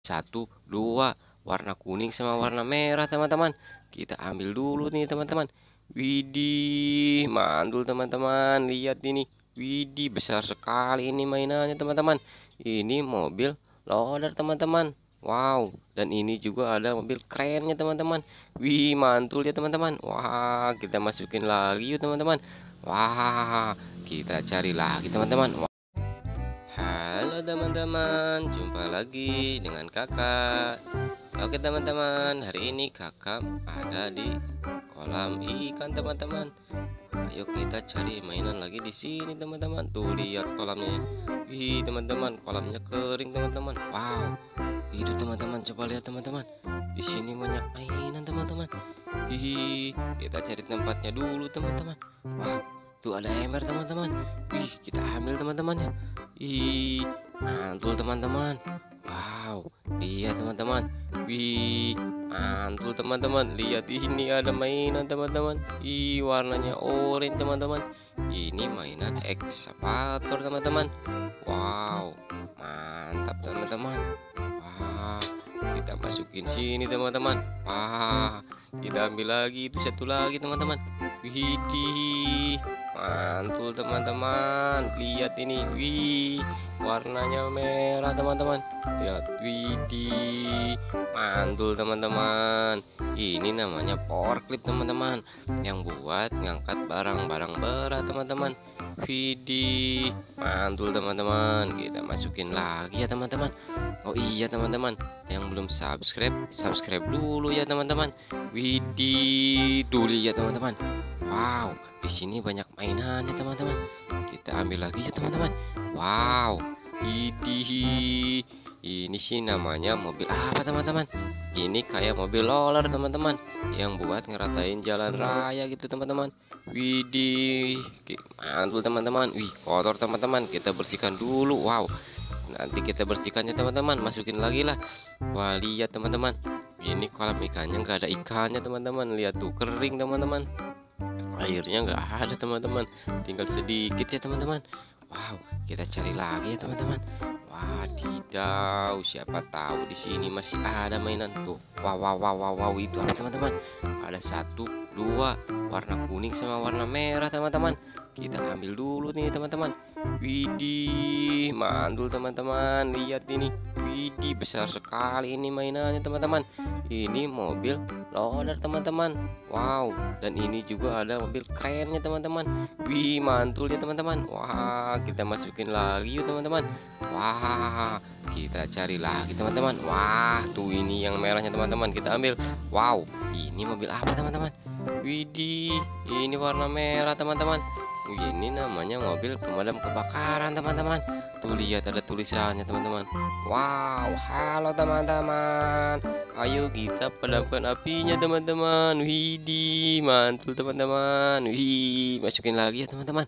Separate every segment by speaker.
Speaker 1: Satu, dua, warna kuning sama warna merah teman-teman. Kita ambil dulu nih teman-teman. Widih, mantul teman-teman. Lihat ini. Widih, besar sekali ini mainannya teman-teman. Ini mobil loader teman-teman. Wow, dan ini juga ada mobil kerennya teman-teman. Wih, mantul ya teman-teman. Wah, kita masukin lagi yuk teman-teman. Wah, kita cari lagi teman-teman. Halo teman-teman, jumpa lagi dengan kakak. Oke teman-teman, hari ini kakak ada di kolam ikan teman-teman. Ayo kita cari mainan lagi di sini teman-teman. Tuh lihat kolamnya. Ih teman-teman, kolamnya kering teman-teman. Wow, itu teman-teman, coba lihat teman-teman. Di sini banyak mainan teman-teman. Hihi, kita cari tempatnya dulu teman-teman. Wow, tuh ada ember teman-teman. Wih, kita ambil teman-teman ya. Ih, mantul teman-teman. Wow, lihat teman-teman. Wih, mantul teman-teman. Lihat ini ada mainan teman-teman. Ih, warnanya oranye teman-teman. Ini mainan ekskavator teman-teman. Wow, mantap teman-teman. Wah, kita masukin sini teman-teman. Wah, kita ambil lagi itu satu lagi teman-teman. Widih, mantul teman-teman. Lihat ini, wih, warnanya merah teman-teman. Lihat, widih, mantul teman-teman. Ini namanya power clip teman-teman, yang buat ngangkat barang-barang berat teman-teman. Widih, mantul teman-teman. Kita masukin lagi ya teman-teman. Oh iya teman-teman, yang belum subscribe, subscribe dulu ya teman-teman. Widih, dulu ya teman-teman. Wow, di sini banyak mainannya teman-teman. Kita ambil lagi ya teman-teman. Wow, widih, ini sih namanya mobil apa teman-teman? Ini kayak mobil roller teman-teman, yang buat ngeratain jalan raya gitu teman-teman. Widih, mantul teman-teman. Wih, kotor teman-teman. Kita bersihkan dulu. Wow, nanti kita bersihkannya teman-teman, masukin lagi lah. Wah, lihat teman-teman, ini kolam ikannya nggak ada ikannya teman-teman. Lihat tuh, kering teman-teman, airnya nggak ada teman-teman, tinggal sedikit ya teman-teman. Wow, kita cari lagi ya teman-teman. Wadidaw, siapa tahu di sini masih ada mainan tuh. Wow, wow, wow, wow, wow, itu apa teman-teman? Ada satu, dua, warna kuning sama warna merah teman-teman. Kita ambil dulu nih teman-teman. Widih, mantul teman-teman. Lihat ini. Widih, besar sekali ini mainannya teman-teman. Ini mobil loader teman-teman. Wow, dan ini juga ada mobil kerennya teman-teman. Wih, mantul ya teman-teman. Wah, kita masukin lagi yuk teman-teman. Wah, kita cari lagi teman-teman. Wah, tuh ini yang merahnya teman-teman. Kita ambil. Wow, ini mobil apa teman-teman? Widih, ini warna merah teman-teman. Ini namanya mobil pemadam kebakaran teman-teman. Tuh lihat ada tulisannya teman-teman. Wow, halo teman-teman. Ayo kita padamkan apinya teman-teman. Widih, mantul teman-teman. Wih, masukin lagi ya teman-teman.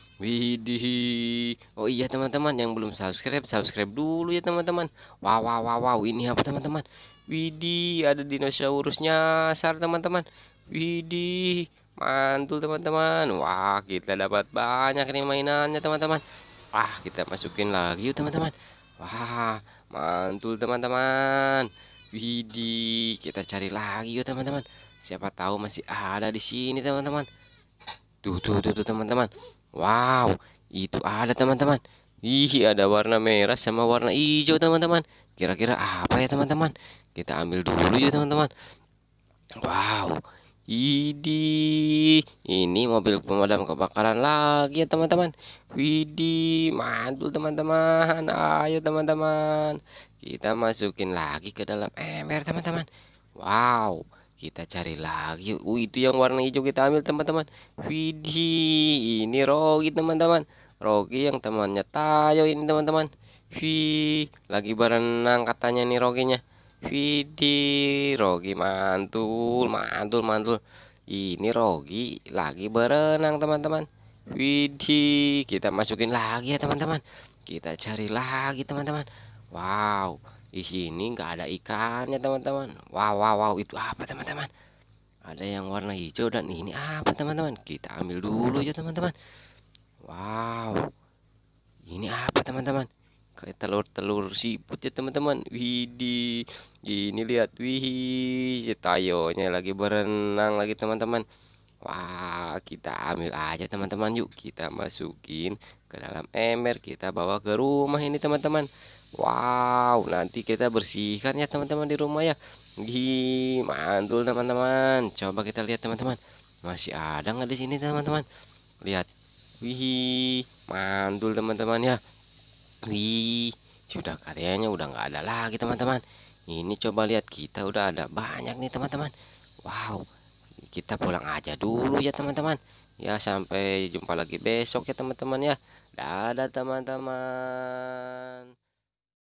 Speaker 1: Widih. Oh iya teman-teman, yang belum subscribe, subscribe dulu ya teman-teman. Wow, wow, wow, wow. Ini apa teman-teman? Widih, ada dinosaurus nyasar teman-teman. Widih, mantul teman-teman. Wah, kita dapat banyak nih mainannya teman-teman. Wah, kita masukin lagi yuk teman-teman. Wah, mantul teman-teman. Widih, kita cari lagi yuk teman-teman. Siapa tahu masih ada di sini teman-teman. Tuh teman-teman. Wow, itu ada teman-teman. Ih, ada warna merah sama warna hijau teman-teman. Kira-kira apa ya teman-teman? Kita ambil dulu yuk teman-teman. Wow, ini mobil pemadam kebakaran lagi ya teman-teman. Widih, mantul teman-teman. Ayo teman-teman, kita masukin lagi ke dalam ember teman-teman. Wow, kita cari lagi. Itu yang warna hijau kita ambil teman-teman. Widih, ini Rogi teman-teman. Rogi yang temannya Tayo ini teman-teman. Wih, lagi berenang katanya nih Roginya. Widih, Rogi mantul, mantul, mantul. Ini Rogi lagi berenang, teman-teman. Widih, kita masukin lagi ya, teman-teman. Kita cari lagi, teman-teman. Wow, di sini nggak ada ikannya, teman-teman. Wow, wow, wow, itu apa, teman-teman? Ada yang warna hijau dan ini apa, teman-teman? Kita ambil dulu ya, teman-teman. Wow, ini apa, teman-teman? kayak telur-telur siput ya teman-teman. Widih, ini lihat, wih, tayonya lagi berenang lagi teman-teman. Wah, kita ambil aja teman-teman, yuk kita masukin ke dalam ember, kita bawa ke rumah ini teman-teman. Wow, nanti kita bersihkan ya teman-teman di rumah ya. Mantul teman-teman. Coba kita lihat teman-teman, masih ada nggak di sini teman-teman? Lihat, wih, mantul teman-teman ya. Wih, sudah kayaknya udah nggak ada lagi teman-teman. Ini coba lihat, kita udah ada banyak nih teman-teman. Wow, kita pulang aja dulu ya teman-teman. Ya, sampai jumpa lagi besok ya teman-teman ya. Dadah teman-teman.